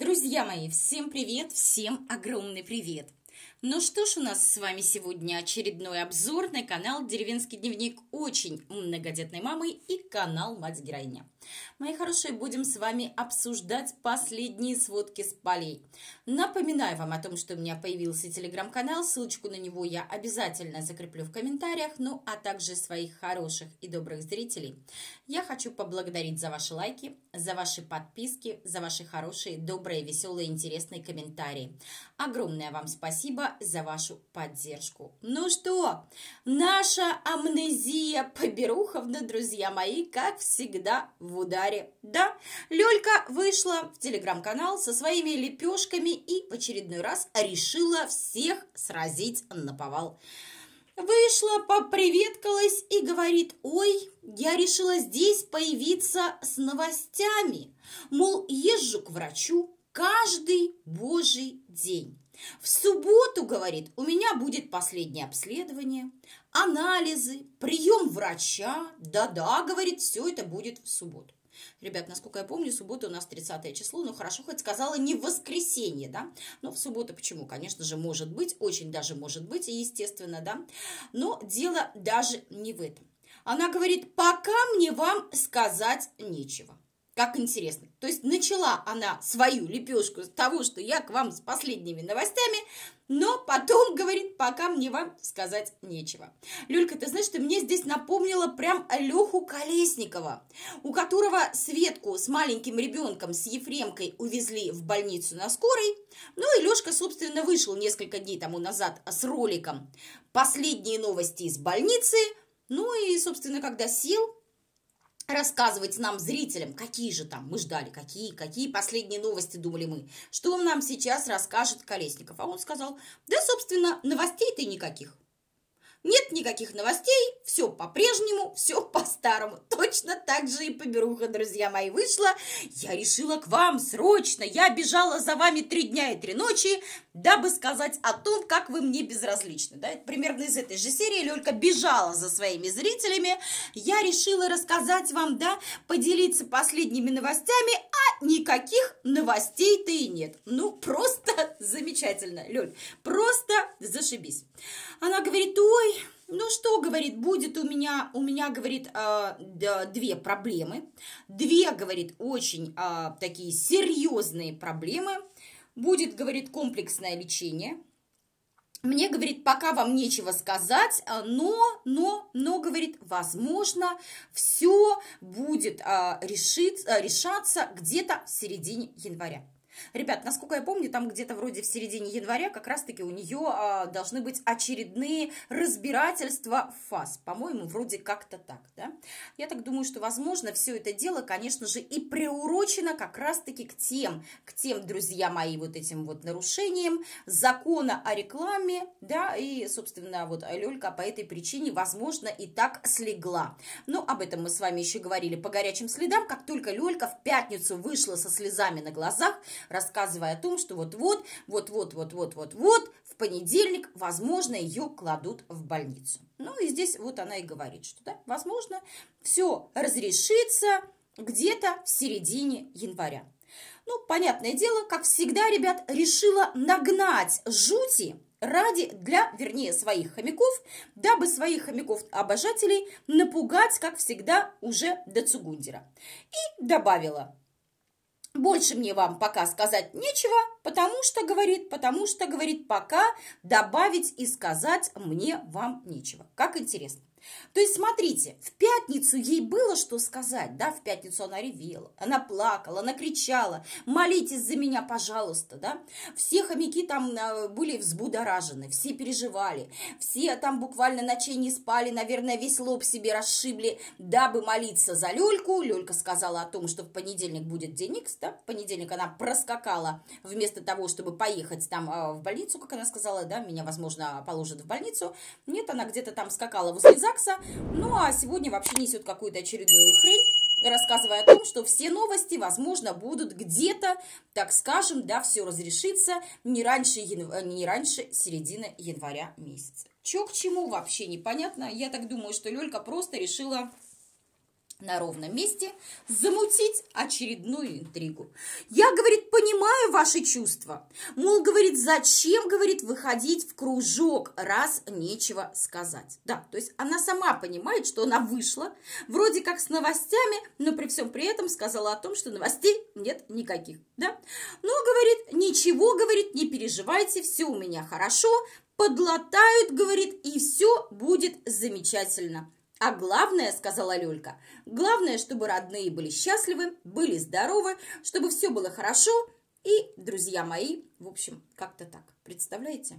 Друзья мои, всем привет, всем огромный привет! Ну что ж, у нас с вами сегодня очередной обзор на канал «Деревенский дневник» очень многодетной мамы и канал «Мать-героиня». Мои хорошие, будем с вами обсуждать последние сводки с полей. Напоминаю вам о том, что у меня появился телеграм-канал, ссылочку на него я обязательно закреплю в комментариях, ну а также своих хороших и добрых зрителей. Я хочу поблагодарить за ваши лайки, за ваши подписки, за ваши хорошие, добрые, веселые, интересные комментарии. Огромное вам спасибо за вашу поддержку. Ну что, наша амнезия Поберуховна, друзья мои, как всегда в ударе. Да, Лёлька вышла в телеграм-канал со своими лепешками и в очередной раз решила всех сразить наповал. Вышла, поприветкалась и говорит: ой, я решила здесь появиться с новостями. Мол, езжу к врачу каждый божий день. В субботу, говорит, у меня будет последнее обследование, анализы, прием врача. Да-да, говорит, все это будет в субботу. Ребят, насколько я помню, суббота у нас 30 число, ну хорошо, хоть сказала не в воскресенье, да, но в субботу почему? Конечно же, может быть, очень даже может быть, и естественно, да, но дело даже не в этом. Она говорит: пока мне вам сказать нечего. Как интересно. То есть начала она свою лепешку с того, что я к вам с последними новостями, но потом говорит: пока мне вам сказать нечего. Люлька, ты знаешь, ты мне здесь напомнила прям Леху Колесникова, у которого Светку с маленьким ребенком, с Ефремкой, увезли в больницу на скорой. Ну и Лешка, собственно, вышел несколько дней тому назад с роликом «Последние новости из больницы». Ну и, собственно, когда сел рассказывать нам, зрителям, какие же там, мы ждали, какие последние новости, думали мы, что он нам сейчас расскажет Колесников. А он сказал: да, собственно, новостей-то никаких. Нет никаких новостей, все по-прежнему, все по-старому. Точно так же и Поберуха, друзья мои, вышла. Я решила к вам срочно, я бежала за вами 3 дня и 3 ночи, дабы сказать о том, как вы мне безразличны. Да? Примерно из этой же серии Лёлька бежала за своими зрителями. Я решила рассказать вам, да, поделиться последними новостями, а никаких новостей-то и нет. Ну, просто замечательно, Лёль, просто зашибись. Она говорит: ой, ну что, говорит, будет у меня, говорит, 2 проблемы. 2, говорит, очень такие серьезные проблемы. Будет, говорит, комплексное лечение. Мне, говорит, пока вам нечего сказать, но, говорит, возможно, все будет решаться где-то в середине января. Ребят, насколько я помню, там где-то вроде в середине января как раз-таки у нее должны быть очередные разбирательства ФАС. По-моему, вроде как-то так, да? Я так думаю, что, возможно, все это дело, конечно же, и приурочено как раз-таки к тем, друзья мои, вот этим вот нарушениям закона о рекламе, да, и, собственно, вот Лёлька по этой причине, возможно, и так слегла. Но об этом мы с вами еще говорили по горячим следам, как только Лёлька в пятницу вышла со слезами на глазах, рассказывая о том, что вот-вот, в понедельник, возможно, ее кладут в больницу. Ну и здесь вот она и говорит, что, да, возможно, все разрешится где-то в середине января. Ну, понятное дело, как всегда, ребят, решила нагнать жути вернее, своих хомяков, дабы своих хомяков-обожателей напугать, как всегда, уже до цугундера. И добавила: больше мне вам пока сказать нечего, потому что, говорит, пока добавить и сказать мне вам нечего. Как интересно. То есть, смотрите, в пятницу ей было что сказать, да, в пятницу она ревела, она плакала, она кричала: молитесь за меня, пожалуйста, да. Все хомяки там были взбудоражены, все переживали, все там буквально ночей не спали, наверное, весь лоб себе расшибли, дабы молиться за Лёльку. Лёлька сказала о том, что в понедельник будет день Икс, да, в понедельник она проскакала, вместо того, чтобы поехать там в больницу, как она сказала, да, меня, возможно, положат в больницу. Нет, она где-то там скакала возле ЗАГСа. Ну, а сегодня вообще несет какую-то очередную хрень, рассказывая о том, что все новости, возможно, будут где-то, так скажем, да, все разрешится не раньше середины января месяца. Чё к чему, вообще непонятно. Я так думаю, что Лёлька просто решила на ровном месте замутить очередную интригу. Я, говорит, понимаю ваши чувства. Мол, говорит, зачем, говорит, выходить в кружок, раз нечего сказать. Да, то есть она сама понимает, что она вышла, вроде как с новостями, но при всем при этом сказала о том, что новостей нет никаких, да. Но, говорит, ничего, говорит, не переживайте, все у меня хорошо, подлатают, говорит, и все будет замечательно. А главное, сказала Лёлька, главное, чтобы родные были счастливы, были здоровы, чтобы все было хорошо. И, друзья мои, в общем, как-то так. Представляете?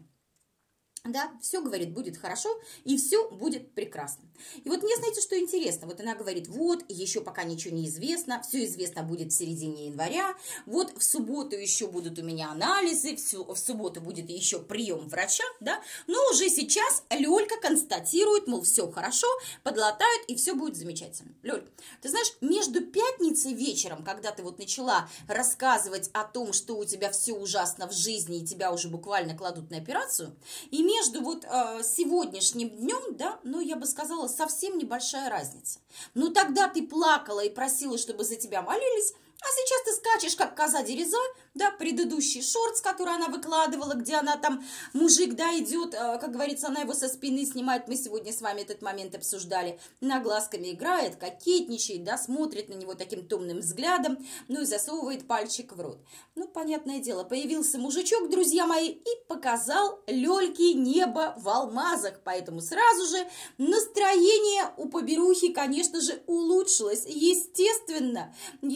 Да, все, говорит, будет хорошо, и все будет прекрасно. И вот мне, знаете, что интересно? Вот она говорит, вот, еще пока ничего не известно, все известно будет в середине января, вот в субботу еще будут у меня анализы, в субботу будет еще прием врача, да, но уже сейчас Лёлька констатирует, мол, все хорошо, подлатают, и все будет замечательно. Лёль, ты знаешь, между пятницей вечером, когда ты вот начала рассказывать о том, что у тебя все ужасно в жизни, и тебя уже буквально кладут на операцию, и между вот сегодняшним днем, да, ну, я бы сказала, совсем небольшая разница. Ну, тогда ты плакала и просила, чтобы за тебя молились, а сейчас ты скачешь, как коза дереза, да, предыдущий шортс, который она выкладывала, где она там, мужик, да, идет, как говорится, она его со спины снимает, мы сегодня с вами этот момент обсуждали, на глазками играет, кокетничает, да, смотрит на него таким томным взглядом, ну и засовывает пальчик в рот. Ну, понятное дело, появился мужичок, друзья мои, и показал Лёльке небо в алмазах, поэтому сразу же настроение у поберухи, конечно же, улучшилось, естественно,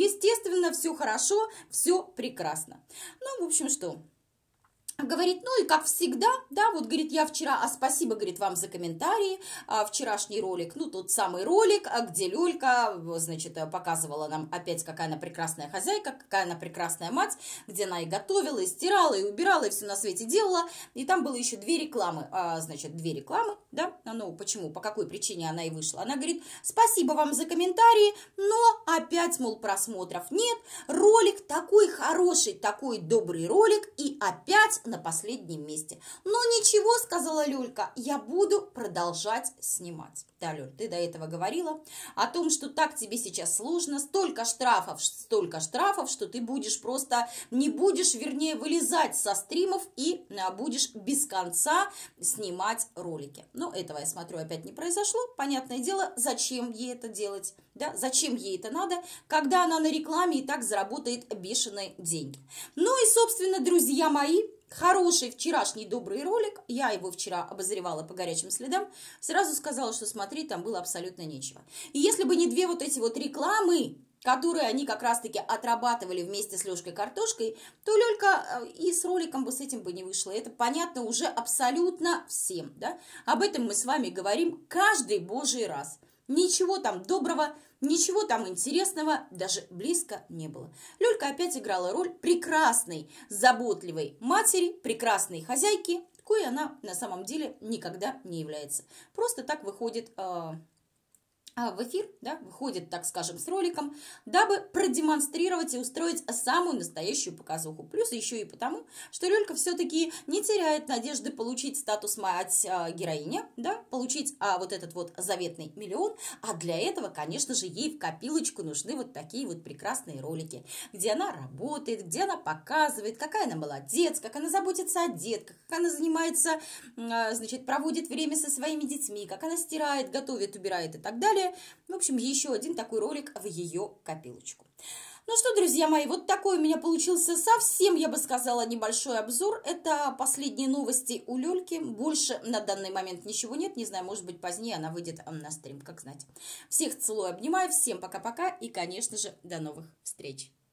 все хорошо, все прекрасно. Ну, в общем, что... Говорит, ну и как всегда, да, вот, говорит, я вчера, спасибо, говорит, вам за комментарии, вчерашний ролик, ну, тот самый ролик, где Лёлька, значит, показывала нам опять, какая она прекрасная хозяйка, какая она прекрасная мать, где она и готовила, и стирала, и убирала, и все на свете делала, и там было еще две рекламы, значит, две рекламы, да, ну, почему, по какой причине она и вышла, она говорит, спасибо вам за комментарии, но опять, мол, просмотров нет, ролик такой хороший, такой добрый ролик, и опять на последнем месте. Но ничего, сказала Лёлька, я буду продолжать снимать. Да, Лёль, ты до этого говорила о том, что так тебе сейчас сложно, столько штрафов, что ты будешь просто, не будешь, вернее, вылезать со стримов и будешь без конца снимать ролики. Но этого, я смотрю, опять не произошло. Понятное дело, зачем ей это делать? Да, зачем ей это надо, когда она на рекламе и так заработает бешеные деньги. Ну и, собственно, друзья мои, хороший вчерашний добрый ролик, я его вчера обозревала по горячим следам, сразу сказала, что смотреть там было абсолютно нечего. И если бы не две вот эти вот рекламы, которые они как раз-таки отрабатывали вместе с Лёшкой Картошкой, то Лёлька и с роликом бы с этим бы не вышла. Это понятно уже абсолютно всем, да? Об этом мы с вами говорим каждый божий раз. Ничего там доброго, ничего там интересного даже близко не было. Лёлька опять играла роль прекрасной, заботливой матери, прекрасной хозяйки, какой она на самом деле никогда не является. Просто так выходит в эфир, да, выходит, так скажем, с роликом, дабы продемонстрировать и устроить самую настоящую показуху. Плюс еще и потому, что Лёлька все-таки не теряет надежды получить статус мать-героиня, да, получить вот этот вот заветный миллион, а для этого, конечно же, ей в копилочку нужны вот такие вот прекрасные ролики, где она работает, где она показывает, какая она молодец, как она заботится о детках, как она занимается, значит, проводит время со своими детьми, как она стирает, готовит, убирает и так далее. В общем, еще один такой ролик в ее копилочку. Ну что, друзья мои, вот такой у меня получился совсем, я бы сказала, небольшой обзор. Это последние новости у Лёльки. Больше на данный момент ничего нет. Не знаю, может быть, позднее она выйдет на стрим, как знать. Всех целую, обнимаю. Всем пока-пока и, конечно же, до новых встреч.